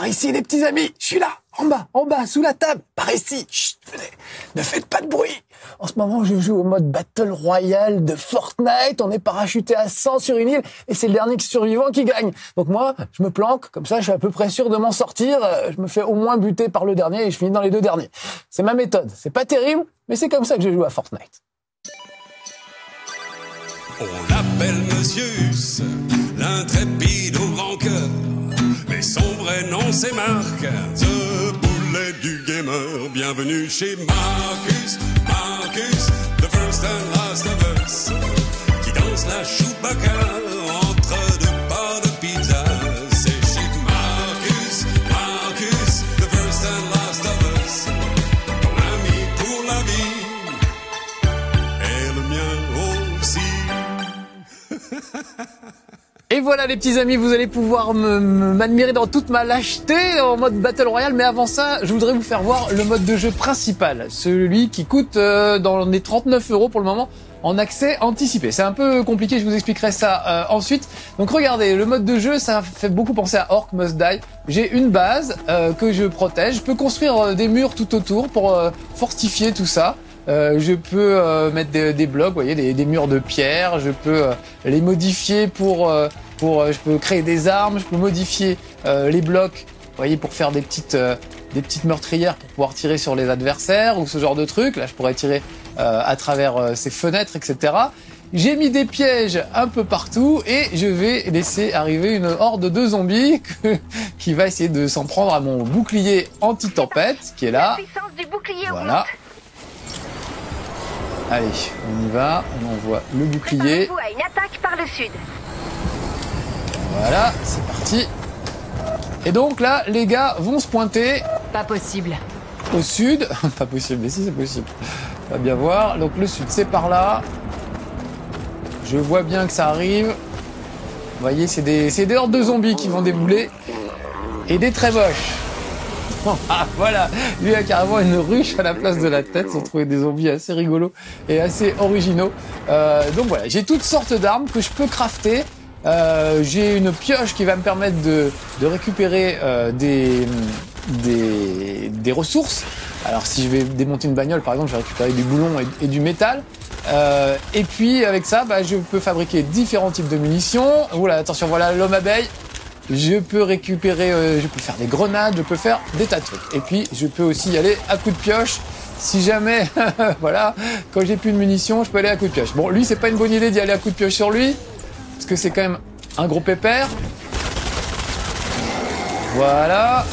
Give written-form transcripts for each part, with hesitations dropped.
par ici les petits amis, je suis là, en bas, sous la table, par ici. Chut, venez, ne faites pas de bruit. En ce moment, je joue au mode Battle Royale de Fortnite. On est parachuté à 100 sur une île et c'est le dernier survivant qui gagne. Donc moi, je me planque, comme ça je suis à peu près sûr de m'en sortir. Je me fais au moins buter par le dernier et je finis dans les 2 derniers. C'est ma méthode. C'est pas terrible, mais c'est comme ça que je joue à Fortnite. On l'appelle Monsieur Huss, l'intrépide au grand cœur. Mais son vrai nom c'est Marc, ce boulet du gamer. Bienvenue chez Marcus, the first and last of us, qui danse la Chewbacca entre 2 parts de pizza. C'est chez Marcus, the first and last of us, ton ami pour la vie, et le mien aussi. Et voilà les petits amis, vous allez pouvoir m'admirer dans toute ma lâcheté en mode Battle Royale. Mais avant ça, je voudrais vous faire voir le mode de jeu principal. Celui qui coûte dans les 39 € pour le moment en accès anticipé. C'est un peu compliqué, je vous expliquerai ça ensuite. Donc regardez, le mode de jeu, ça fait beaucoup penser à Orc Must Die. J'ai une base que je protège. Je peux construire des murs tout autour pour fortifier tout ça. Je peux mettre des blocs, vous voyez, des murs de pierre. Je peux les modifier je peux créer des armes. Je peux modifier les blocs, vous voyez, pour faire des petites meurtrières pour pouvoir tirer sur les adversaires ou ce genre de trucs. Là, je pourrais tirer à travers ces fenêtres, etc. J'ai mis des pièges un peu partout et je vais laisser arriver une horde de zombies qui va essayer de s'en prendre à mon bouclier anti-tempête qui est là. Voilà. Allez, on y va, on envoie le bouclier. Préparez-vous à une attaque par le sud. Voilà, c'est parti. Et donc là, les gars vont se pointer. Pas possible. Au sud. Pas possible, mais si c'est possible. On va bien voir. Donc le sud, c'est par là. Je vois bien que ça arrive. Vous voyez, c'est des hordes de zombies qui vont débouler. Et des très moches. Ah voilà, lui a carrément une ruche à la place de la tête. Ils ont trouvé des zombies assez rigolos et assez originaux. Donc voilà, j'ai toutes sortes d'armes que je peux crafter. J'ai une pioche qui va me permettre de récupérer des ressources. Alors si je vais démonter une bagnole par exemple, je vais récupérer du boulon et du métal. Et puis avec ça, je peux fabriquer différents types de munitions. Voilà, attention, voilà l'homme abeille. Je peux récupérer, je peux faire des grenades, je peux faire des tas de trucs. Et puis je peux aussi y aller à coup de pioche. Si jamais, voilà, quand j'ai plus de munitions, je peux aller à coup de pioche. Bon, lui, c'est pas une bonne idée d'y aller à coup de pioche sur lui, parce que c'est quand même un gros pépère. Voilà.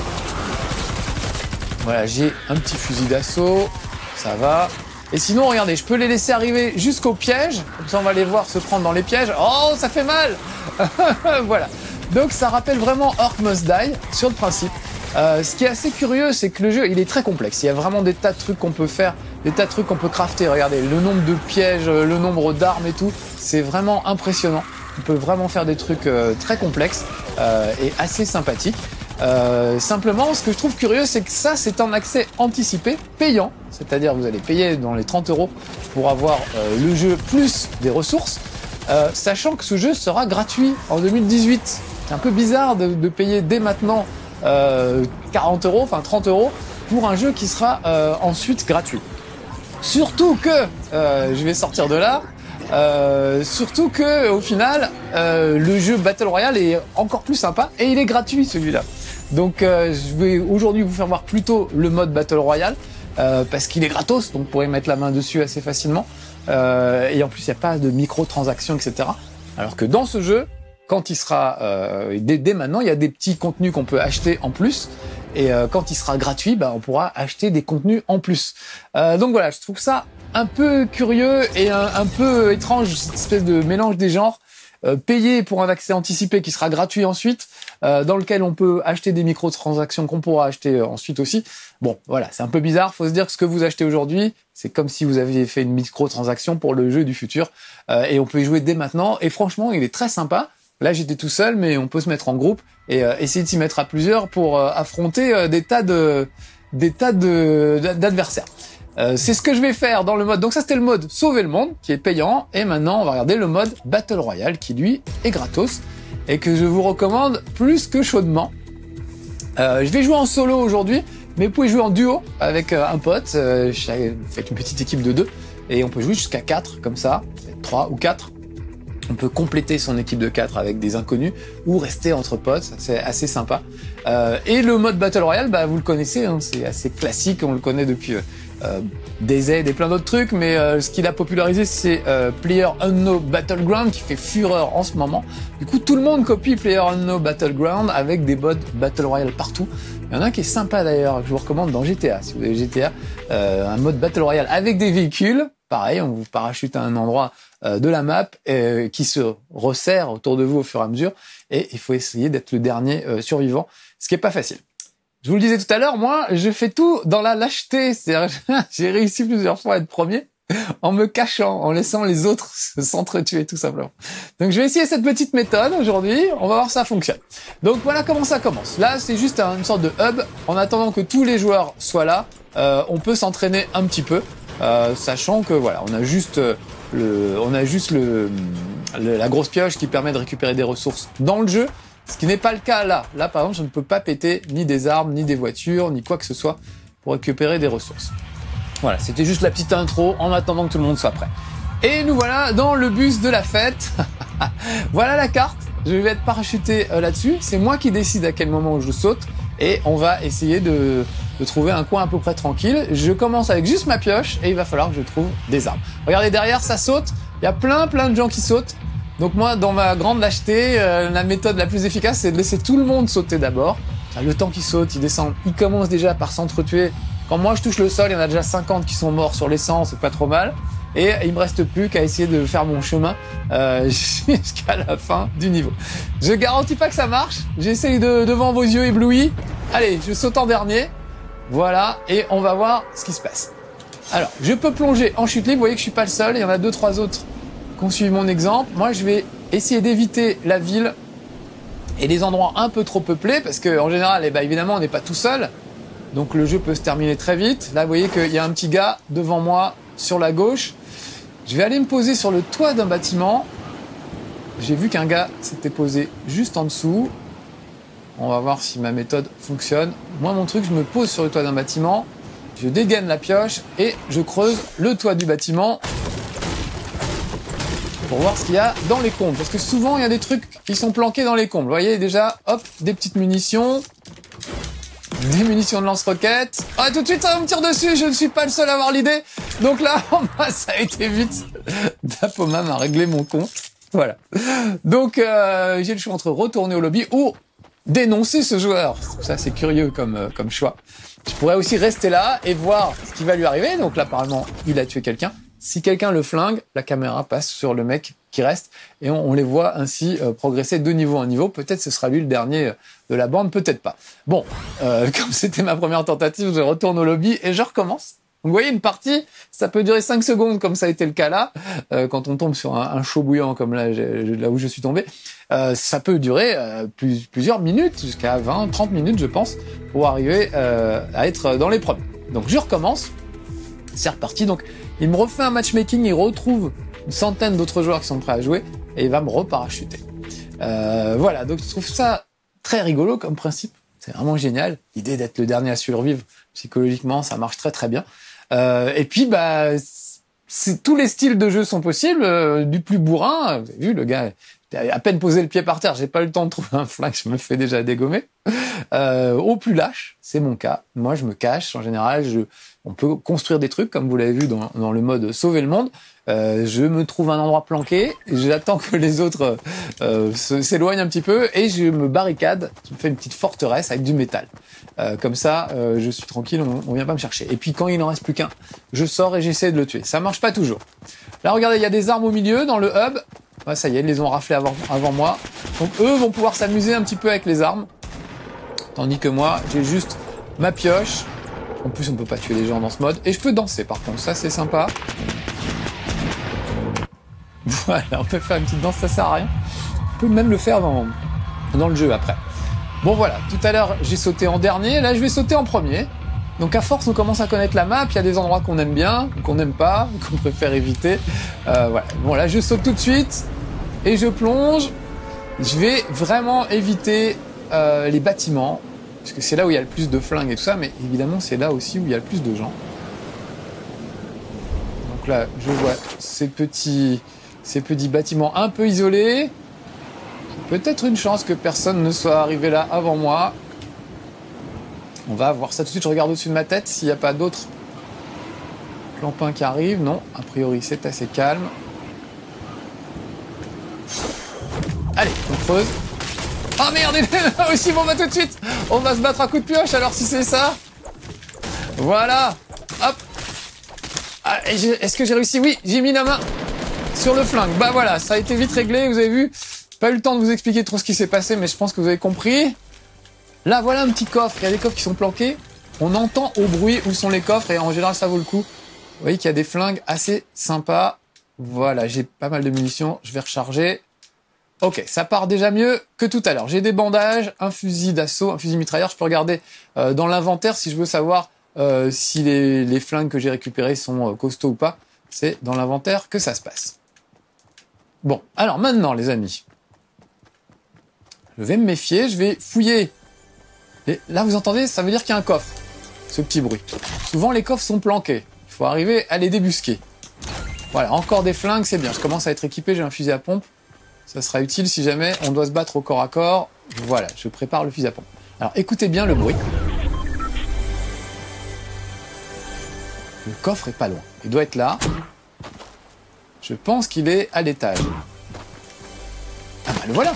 Voilà, j'ai un petit fusil d'assaut, ça va. Et sinon, regardez, je peux les laisser arriver jusqu'au piège. Comme ça, on va les voir se prendre dans les pièges. Oh, ça fait mal. Voilà. Donc ça rappelle vraiment Orc Must Die sur le principe. Ce qui est assez curieux, c'est que le jeu, il est très complexe. Il y a vraiment des tas de trucs qu'on peut faire, des tas de trucs qu'on peut crafter. Regardez, le nombre de pièges, le nombre d'armes et tout, c'est vraiment impressionnant. On peut vraiment faire des trucs très complexes et assez sympathiques. Simplement, ce que je trouve curieux, c'est que ça, c'est en accès anticipé, payant. C'est-à-dire, vous allez payer dans les 30 € pour avoir le jeu plus des ressources, sachant que ce jeu sera gratuit en 2018. C'est un peu bizarre de payer dès maintenant 40 €, enfin 30 € pour un jeu qui sera ensuite gratuit. Surtout que, je vais sortir de là, surtout que au final, le jeu Battle Royale est encore plus sympa et il est gratuit celui-là. Donc je vais aujourd'hui vous faire voir plutôt le mode Battle Royale parce qu'il est gratos, donc vous pourrez mettre la main dessus assez facilement. Et en plus, il n'y a pas de microtransactions, etc. Alors que dans ce jeu, quand il sera dès maintenant, il y a des petits contenus qu'on peut acheter en plus. Et quand il sera gratuit, on pourra acheter des contenus en plus. Donc voilà, je trouve ça un peu curieux et un peu étrange, cette espèce de mélange des genres. Payer pour un accès anticipé qui sera gratuit ensuite, dans lequel on peut acheter des microtransactions qu'on pourra acheter ensuite aussi. Bon, voilà, c'est un peu bizarre. Faut se dire que ce que vous achetez aujourd'hui, c'est comme si vous aviez fait une microtransaction pour le jeu du futur. Et on peut y jouer dès maintenant. Et franchement, il est très sympa. Là, j'étais tout seul, mais on peut se mettre en groupe et essayer de s'y mettre à plusieurs pour affronter des tas d'adversaires. C'est ce que je vais faire dans le mode. Donc ça, c'était le mode Sauver le monde, qui est payant. Et maintenant, on va regarder le mode Battle Royale, qui lui est gratos et que je vous recommande plus que chaudement. Je vais jouer en solo aujourd'hui, mais vous pouvez jouer en duo avec un pote. Faites une petite équipe de 2 et on peut jouer jusqu'à 4 comme ça, 3 ou 4. On peut compléter son équipe de 4 avec des inconnus ou rester entre potes, c'est assez sympa. Et le mode Battle Royale, bah, vous le connaissez, hein, c'est assez classique, on le connaît depuis DayZ et plein d'autres trucs, mais ce qu'il a popularisé, c'est PlayerUnknown's Battleground qui fait fureur en ce moment. Du coup, tout le monde copie PlayerUnknown's Battleground avec des modes Battle Royale partout. Il y en a un qui est sympa d'ailleurs, que je vous recommande dans GTA. Si vous avez GTA, un mode Battle Royale avec des véhicules. Pareil, on vous parachute à un endroit de la map qui se resserre autour de vous au fur et à mesure. Et il faut essayer d'être le dernier survivant, ce qui est pas facile. Je vous le disais tout à l'heure, moi, je fais tout dans la lâcheté. C'est-à-dire, j'ai réussi plusieurs fois à être premier en me cachant, en laissant les autres s'entretuer, tout simplement. Donc, je vais essayer cette petite méthode aujourd'hui. On va voir si ça fonctionne. Donc, voilà comment ça commence. Là, c'est juste une sorte de hub. En attendant que tous les joueurs soient là, on peut s'entraîner un petit peu, sachant que voilà, on a juste la grosse pioche qui permet de récupérer des ressources dans le jeu. Ce qui n'est pas le cas là. Là, par exemple, je ne peux pas péter ni des armes, ni des voitures, ni quoi que ce soit pour récupérer des ressources. Voilà, c'était juste la petite intro en attendant que tout le monde soit prêt. Et nous voilà dans le bus de la fête. Voilà la carte. Je vais être parachuté là-dessus. C'est moi qui décide à quel moment je saute. Et on va essayer de trouver un coin à peu près tranquille. Je commence avec juste ma pioche et il va falloir que je trouve des armes. Regardez derrière, ça saute. Il y a plein de gens qui sautent. Donc moi, dans ma grande lâcheté, la méthode la plus efficace, c'est de laisser tout le monde sauter d'abord. Le temps qu'ils sautent, ils descendent, ils commencent déjà par s'entretuer. Quand moi je touche le sol, il y en a déjà 50 qui sont morts sur l'essence, c'est pas trop mal. Et il me reste plus qu'à essayer de faire mon chemin jusqu'à la fin du niveau. Je garantis pas que ça marche. J'essaye devant vos yeux éblouis. Allez, je saute en dernier. Voilà, et on va voir ce qui se passe. Alors, je peux plonger en chute libre. Vous voyez que je suis pas le seul. Il y en a 2-3 autres qui ont suivi mon exemple. Moi, je vais essayer d'éviter la ville et les endroits un peu trop peuplés parce que en général, évidemment, on n'est pas tout seul. Donc le jeu peut se terminer très vite. Là, vous voyez qu'il y a un petit gars devant moi sur la gauche. Je vais aller me poser sur le toit d'un bâtiment. J'ai vu qu'un gars s'était posé juste en dessous. On va voir si ma méthode fonctionne. Moi, mon truc, je me pose sur le toit d'un bâtiment. Je dégaine la pioche et je creuse le toit du bâtiment pour voir ce qu'il y a dans les combles. Parce que souvent, il y a des trucs qui sont planqués dans les combles. Vous voyez déjà, hop, des petites munitions. Des munitions de lance-roquettes. Ah, tout de suite, ça va me tirer dessus. Je ne suis pas le seul à avoir l'idée. Donc là, ça a été vite. Dapoma m'a réglé mon compte. Voilà. Donc, j'ai le choix entre retourner au lobby ou dénoncer ce joueur. Ça, c'est curieux comme choix. Je pourrais aussi rester là et voir ce qui va lui arriver. Donc là, apparemment, il a tué quelqu'un. Si quelqu'un le flingue, la caméra passe sur le mec qui reste et on les voit ainsi progresser de niveau en niveau. Peut-être ce sera lui le dernier de la bande, peut-être pas. Bon, comme c'était ma première tentative, je retourne au lobby et je recommence. Vous voyez, une partie, ça peut durer 5 secondes comme ça a été le cas là, quand on tombe sur un chaud bouillant comme là où je suis tombé. Ça peut durer plusieurs minutes, jusqu'à 20-30 minutes je pense, pour arriver à être dans les premiers. Donc je recommence, c'est reparti. Donc il me refait un matchmaking, il retrouve une centaine d'autres joueurs qui sont prêts à jouer et il va me reparachuter. Voilà, donc je trouve ça très rigolo comme principe. C'est vraiment génial. L'idée d'être le dernier à survivre, psychologiquement, ça marche très très bien. Et puis, tous les styles de jeu sont possibles. Du plus bourrin, vous avez vu, le gars a à peine posé le pied par terre, j'ai pas eu le temps de trouver un flingue, je me fais déjà dégommer. Au plus lâche, c'est mon cas. Moi, je me cache. En général, on peut construire des trucs, comme vous l'avez vu dans le mode sauver le monde. Je me trouve un endroit planqué, j'attends que les autres s'éloignent un petit peu et je me barricade, je me fais une petite forteresse avec du métal. Comme ça, je suis tranquille, on vient pas me chercher. Et puis quand il n'en reste plus qu'un, je sors et j'essaie de le tuer. Ça marche pas toujours. Là, regardez, il y a des armes au milieu dans le hub. Ouais, ça y est, ils les ont raflés avant moi. Donc eux vont pouvoir s'amuser un petit peu avec les armes. Tandis que moi, j'ai juste ma pioche. En plus, on peut pas tuer les gens dans ce mode. Et je peux danser par contre, ça c'est sympa. Voilà, on peut faire une petite danse, ça sert à rien. On peut même le faire dans le jeu après. Bon voilà, tout à l'heure j'ai sauté en dernier, là je vais sauter en premier. Donc à force on commence à connaître la map, il y a des endroits qu'on aime bien, qu'on n'aime pas, qu'on préfère éviter. Voilà. Bon là je saute tout de suite et je plonge. Je vais vraiment éviter les bâtiments. puisque c'est là où il y a le plus de flingues et tout ça, mais évidemment c'est là aussi où il y a le plus de gens. Donc là, je vois ces petits bâtiments un peu isolés. Peut-être une chance que personne ne soit arrivé là avant moi. On va voir ça tout de suite. Je regarde au-dessus de ma tête s'il n'y a pas d'autres clampins qui arrivent. Non, a priori c'est assez calme. Allez, on creuse. Ah merde, il est là aussi, bon bah tout de suite. On va se battre à coups de pioche alors si c'est ça. Voilà. Hop. Ah, est-ce que j'ai réussi? Oui, j'ai mis la main sur le flingue. Bah voilà, ça a été vite réglé, vous avez vu. Pas eu le temps de vous expliquer trop ce qui s'est passé, mais je pense que vous avez compris. Là, voilà un petit coffre. Il y a des coffres qui sont planqués. On entend au bruit où sont les coffres et en général, ça vaut le coup. Vous voyez qu'il y a des flingues assez sympas. Voilà, j'ai pas mal de munitions. Je vais recharger. Ok, ça part déjà mieux que tout à l'heure. J'ai des bandages, un fusil d'assaut, un fusil mitrailleur. Je peux regarder dans l'inventaire si je veux savoir si les flingues que j'ai récupérées sont costauds ou pas. C'est dans l'inventaire que ça se passe. Bon, alors maintenant, les amis. Je vais me méfier, je vais fouiller. Et là, vous entendez, ça veut dire qu'il y a un coffre. Ce petit bruit. Souvent, les coffres sont planqués. Il faut arriver à les débusquer. Voilà, encore des flingues, c'est bien. Je commence à être équipé, j'ai un fusil à pompe. Ça sera utile si jamais on doit se battre au corps à corps. Voilà, je prépare le fusil à pompe. Alors, écoutez bien le bruit. Le coffre est pas loin. Il doit être là. Je pense qu'il est à l'étage. Ah bah le voilà.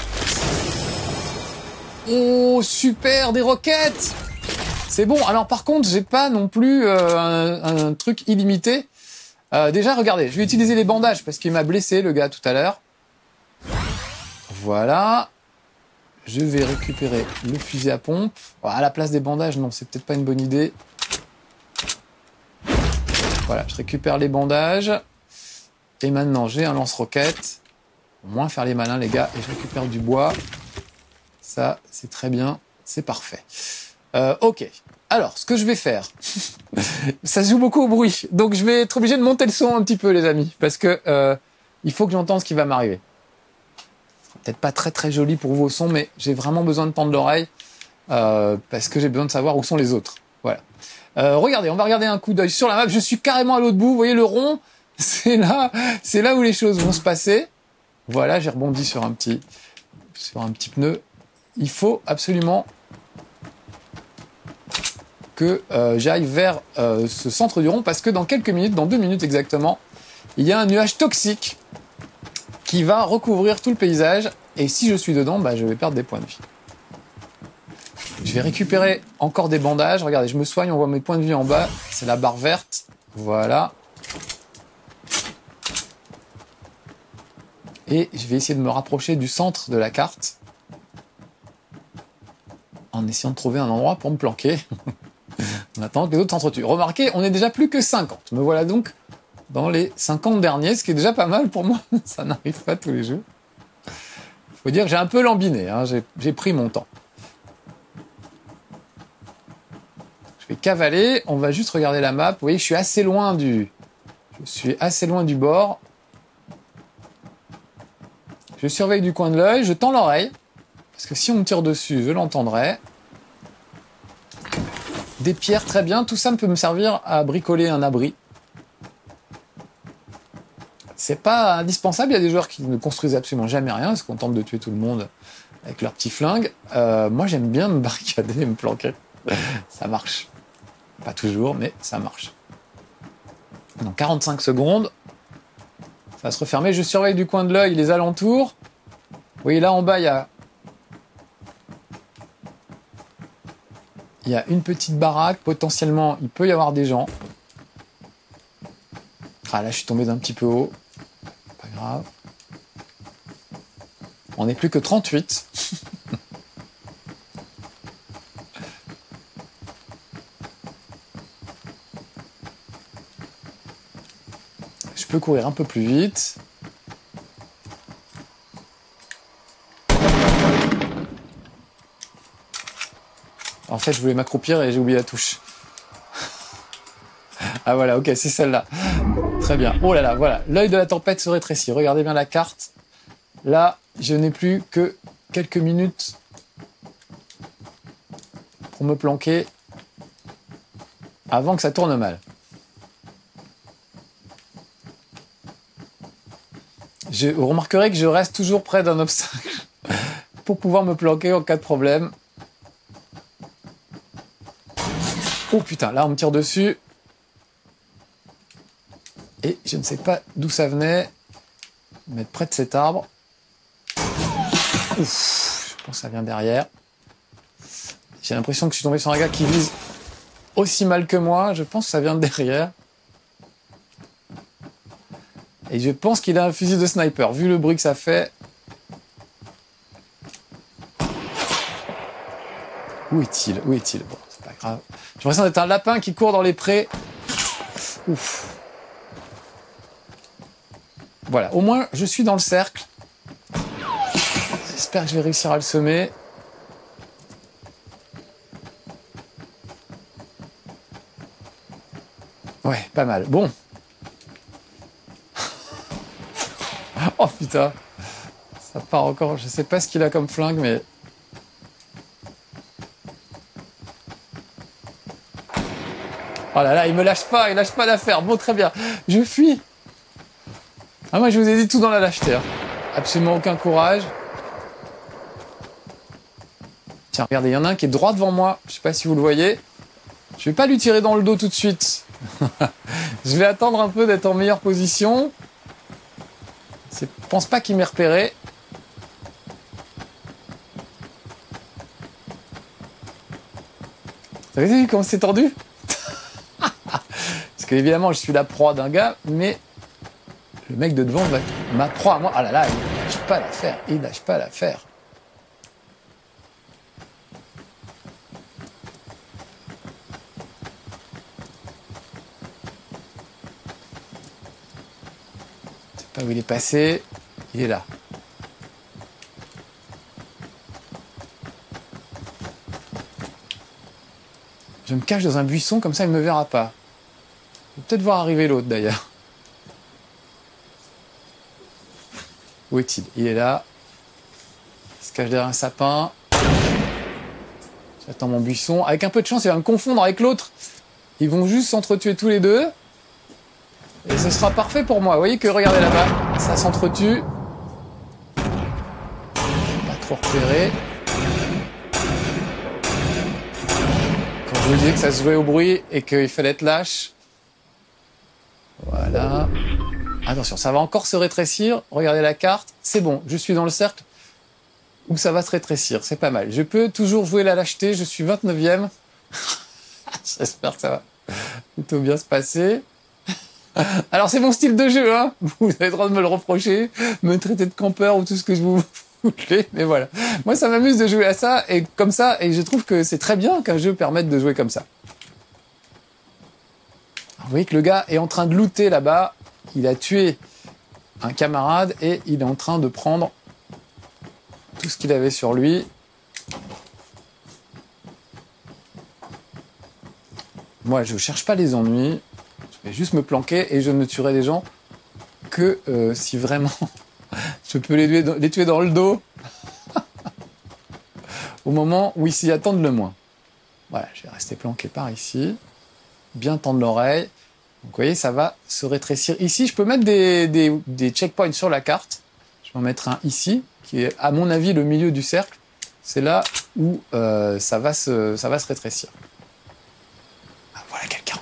Oh, super, des roquettes! C'est bon. Alors par contre, j'ai pas non plus un truc illimité. Déjà, regardez, je vais utiliser les bandages parce qu'il m'a blessé, le gars, tout à l'heure. Voilà. Je vais récupérer le fusil à pompe. À la place des bandages, non, c'est peut-être pas une bonne idée. Voilà, je récupère les bandages. Et maintenant, j'ai un lance-roquette. Au moins faire les malins, les gars. Et je récupère du bois. Ça, c'est très bien. C'est parfait. Ok. Alors, ce que je vais faire... ça se joue beaucoup au bruit. Donc, je vais être obligé de monter le son un petit peu, les amis. Parce que il faut que j'entende ce qui va m'arriver. Ce sera peut-être pas très très joli pour vos sons, mais j'ai vraiment besoin de tendre l'oreille. Parce que j'ai besoin de savoir où sont les autres. Voilà. Regardez, on va regarder un coup d'œil sur la map. Je suis carrément à l'autre bout. Vous voyez le rond? C'est là où les choses vont se passer. Voilà, j'ai rebondi sur un petit pneu. Il faut absolument que j'aille vers ce centre du rond parce que dans quelques minutes, dans 2 minutes exactement, il y a un nuage toxique qui va recouvrir tout le paysage et si je suis dedans, bah, je vais perdre des points de vie. Je vais récupérer encore des bandages. Regardez, je me soigne, on voit mes points de vie en bas. C'est la barre verte. Voilà. Et je vais essayer de me rapprocher du centre de la carte en essayant de trouver un endroit pour me planquer. On attend que les autres s'entretuent. Remarquez, on est déjà plus que 50. Me voilà donc dans les 50 derniers, ce qui est déjà pas mal pour moi. Ça n'arrive pas tous les jours. Il faut dire que j'ai un peu lambiné, hein. J'ai pris mon temps. Je vais cavaler, on va juste regarder la map. Vous voyez, je suis assez loin du bord. Je surveille du coin de l'œil, je tends l'oreille. Parce que si on me tire dessus, je l'entendrai. Des pierres, très bien. Tout ça peut me servir à bricoler un abri. C'est pas indispensable. Il y a des joueurs qui ne construisent absolument jamais rien, ils se contentent de tuer tout le monde avec leur petit flingue. Moi, j'aime bien me barricader et me planquer. Ça marche. Pas toujours, mais ça marche. Dans 45 secondes, ça va se refermer. Je surveille du coin de l'œil les alentours. Vous voyez, là en bas, il y a une petite baraque. Potentiellement, il peut y avoir des gens. Ah, là, je suis tombé d'un petit peu haut. Pas grave. On n'est plus que 38. Je peux courir un peu plus vite. En fait, je voulais m'accroupir et j'ai oublié la touche. Ah voilà, ok, c'est celle-là. Très bien. Oh là là, voilà. L'œil de la tempête se rétrécit. Regardez bien la carte. Là, je n'ai plus que quelques minutes pour me planquer avant que ça tourne mal. Vous remarquerez que je reste toujours près d'un obstacle pour pouvoir me planquer en cas de problème. Oh putain, là on me tire dessus. Et je ne sais pas d'où ça venait. Je vais mettre près de cet arbre. Ouf, je pense que ça vient derrière. J'ai l'impression que je suis tombé sur un gars qui vise aussi mal que moi. Je pense que ça vient de derrière. Et je pense qu'il a un fusil de sniper. Vu le bruit que ça fait. Où est-il? Où est-il? Bon, c'est pas grave. J'ai l'impression d'être un lapin qui court dans les prés. Ouf. Voilà, au moins je suis dans le cercle. J'espère que je vais réussir à le semer. Ouais, pas mal. Bon. Oh putain. Ça part encore. Je sais pas ce qu'il a comme flingue, mais... Oh là là, il lâche pas l'affaire. Bon, très bien. Je fuis. Ah, moi, je vous ai dit tout dans la lâcheté. Hein. Absolument aucun courage. Tiens, regardez, il y en a un qui est droit devant moi. Je sais pas si vous le voyez. Je vais pas lui tirer dans le dos tout de suite. Je vais attendre un peu d'être en meilleure position. Je pense pas qu'il m'ait repéré. Vous avez vu comment c'est tendu? Parce que évidemment, je suis la proie d'un gars, mais le mec de devant va ma proie à moi. Ah là là, il lâche pas l'affaire. Il lâche pas l'affaire. Je sais pas où il est passé. Il est là. Je me cache dans un buisson, comme ça il ne me verra pas. Je vais peut-être voir arriver l'autre d'ailleurs. Où est-il? Il est là. Il se cache derrière un sapin. J'attends mon buisson. Avec un peu de chance, il va me confondre avec l'autre. Ils vont juste s'entretuer tous les deux. Et ce sera parfait pour moi. Vous voyez que, regardez là-bas, ça s'entretue. Pas trop repéré. Quand je vous disais que ça se jouait au bruit et qu'il fallait être lâche. Voilà. Attention, ça va encore se rétrécir. Regardez la carte. C'est bon, je suis dans le cercle où ça va se rétrécir. C'est pas mal. Je peux toujours jouer la lâcheté. Je suis 29e. J'espère que ça va plutôt bien se passer. Alors, c'est mon style de jeu, hein. Vous avez le droit de me le reprocher, me traiter de campeur ou tout ce que je vous voulez. Mais voilà. Moi, ça m'amuse de jouer à ça et comme ça. Et je trouve que c'est très bien qu'un jeu permette de jouer comme ça. Alors, vous voyez que le gars est en train de looter là-bas. Il a tué un camarade et il est en train de prendre tout ce qu'il avait sur lui. Moi, je cherche pas les ennuis. Je vais juste me planquer et je ne tuerai les gens que si vraiment je peux les tuer dans le dos au moment où ils s'y attendent le moins. Voilà, je vais rester planqué par ici. Bien tendre l'oreille. Donc, vous voyez, ça va se rétrécir. Ici, je peux mettre des checkpoints sur la carte. Je vais en mettre un ici, qui est, à mon avis, le milieu du cercle. C'est là où ça va se rétrécir. Ah, voilà quelqu'un.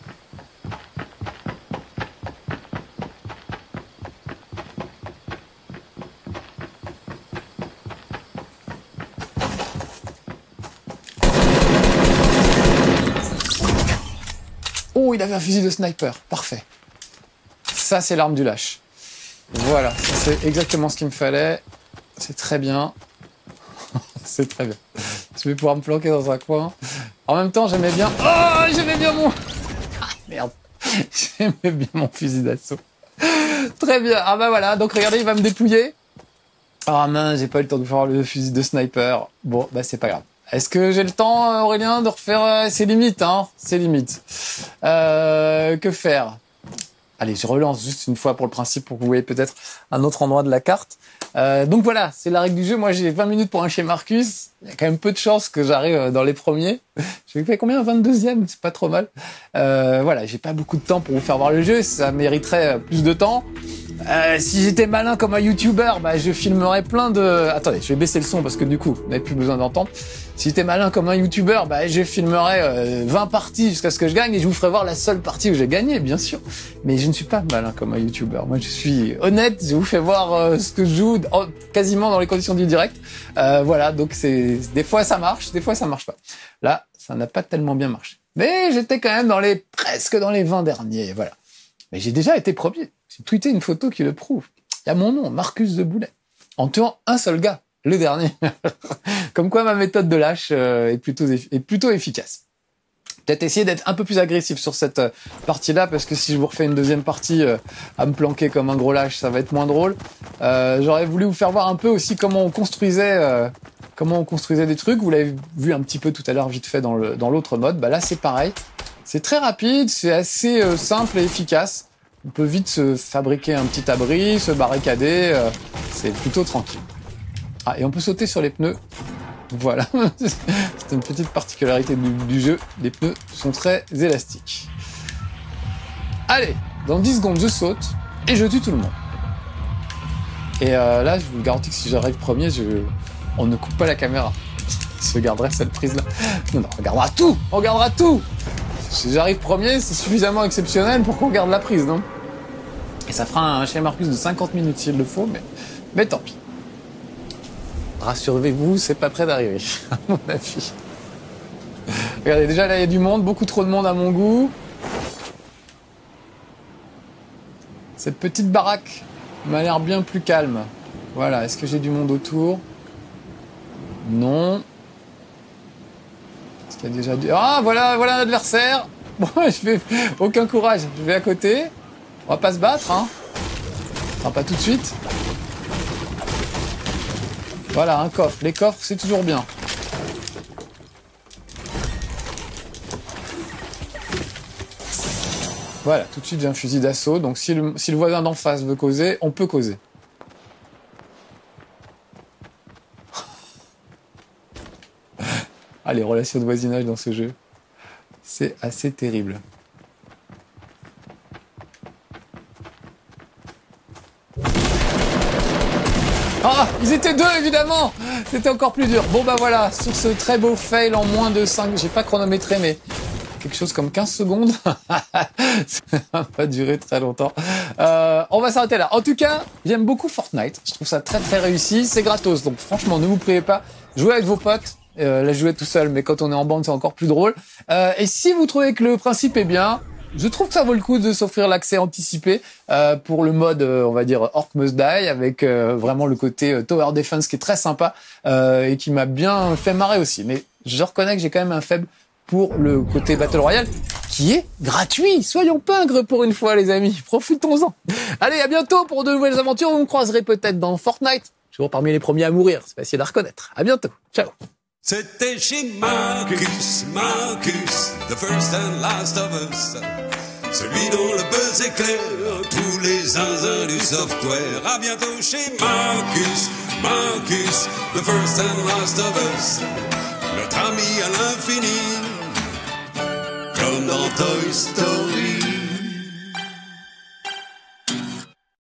Oh, il avait un fusil de sniper. Parfait. Ça, c'est l'arme du lâche. Voilà, c'est exactement ce qu'il me fallait. C'est très bien. C'est très bien. Je vais pouvoir me planquer dans un coin. En même temps, j'aimais bien... Oh, j'aimais bien mon... Ah, merde. J'aimais bien mon fusil d'assaut. Très bien. Ah bah voilà, donc regardez, il va me dépouiller. Ah mince, j'ai pas eu le temps de faire le fusil de sniper. Bon, bah c'est pas grave. Est-ce que j'ai le temps, Aurélien, de refaire... C'est limite, hein. C'est limite. Que faire? Allez, je relance juste une fois pour le principe, pour que vous voyez peut-être un autre endroit de la carte. Donc voilà, c'est la règle du jeu. Moi, j'ai 20 minutes pour un chez Marcus. Il y a quand même peu de chances que j'arrive dans les premiers. J'ai fait combien? 22e, c'est pas trop mal. Voilà, j'ai pas beaucoup de temps pour vous faire voir le jeu. Ça mériterait plus de temps. Si j'étais malin comme un YouTuber, bah, je filmerais plein de... Attendez, je vais baisser le son parce que du coup, vous n'avez plus besoin d'entendre. Si j'étais malin comme un YouTuber, bah, je filmerais 20 parties jusqu'à ce que je gagne et je vous ferai voir la seule partie où j'ai gagné, bien sûr. Mais je ne suis pas malin comme un YouTuber. Moi, je suis honnête. Je vous fais voir ce que je joue quasiment dans les conditions du direct. Voilà, donc des fois ça marche, des fois ça marche pas. Là, ça n'a pas tellement bien marché. Mais j'étais quand même presque dans les 20 derniers, voilà. Mais j'ai déjà été premier. J'ai tweeté une photo qui le prouve. Il y a mon nom, Marcus de Boulet, en tuant un seul gars, le dernier. Comme quoi ma méthode de lâche est plutôt efficace. Peut-être essayer d'être un peu plus agressif sur cette partie-là, parce que si je vous refais une deuxième partie à me planquer comme un gros lâche, ça va être moins drôle. J'aurais voulu vous faire voir un peu aussi comment on construisait des trucs. Vous l'avez vu un petit peu tout à l'heure vite fait dans l'autre mode. Bah là c'est pareil. C'est très rapide, c'est assez simple et efficace. On peut vite se fabriquer un petit abri, se barricader, c'est plutôt tranquille. Ah, et on peut sauter sur les pneus. Voilà, c'est une petite particularité du jeu. Les pneus sont très élastiques. Allez, dans 10 secondes, je saute et je tue tout le monde. Et là, je vous garantis que si j'arrive premier, on ne coupe pas la caméra. Je garderai cette prise-là. Non, on regardera tout. On regardera tout. Si j'arrive premier, c'est suffisamment exceptionnel pour qu'on garde la prise, non? Et ça fera un chez Marcus de 50 minutes s'il le faut, mais tant pis. Rassurez-vous, c'est pas près d'arriver, à mon avis. Regardez, déjà là, il y a du monde, beaucoup trop de monde à mon goût. Cette petite baraque m'a l'air bien plus calme. Voilà, est-ce que j'ai du monde autour? Non. Est-ce qu'il y a déjà du... Ah, voilà un adversaire. Bon, aucun courage, je vais à côté. On va pas se battre, hein. Enfin, pas tout de suite. Voilà, un coffre. Les coffres, c'est toujours bien. Voilà, tout de suite, j'ai un fusil d'assaut. Donc, si le voisin d'en face veut causer, on peut causer. Ah, les relations de voisinage dans ce jeu, c'est assez terrible. Ah, ils étaient deux, évidemment. C'était encore plus dur. Bon, bah voilà, sur ce très beau fail en moins de 5... J'ai pas chronométré, mais quelque chose comme 15 secondes. Ça va pas durer très longtemps. On va s'arrêter là. En tout cas, j'aime beaucoup Fortnite. Je trouve ça très, très réussi. C'est gratos, donc franchement, ne vous priez pas. Jouez avec vos potes. Là, je jouais tout seul, mais quand on est en bande, c'est encore plus drôle. Et si vous trouvez que le principe est bien... Je trouve que ça vaut le coup de s'offrir l'accès anticipé pour le mode, on va dire, Orc Must Die, avec vraiment le côté Tower Defense qui est très sympa et qui m'a bien fait marrer aussi. Mais je reconnais que j'ai quand même un faible pour le côté Battle Royale, qui est gratuit. Soyons pingres pour une fois, les amis. Profitons-en. Allez, à bientôt pour de nouvelles aventures. Vous me croiserez peut-être dans Fortnite. Toujours parmi les premiers à mourir. C'est facile à reconnaître. À bientôt. Ciao. C'était chez Marcus, the first and last of us. Celui dont le buzz éclaire tous les zinzins du software. À bientôt chez Marcus, the first and last of us. Notre ami à l'infini, comme dans Toy Story.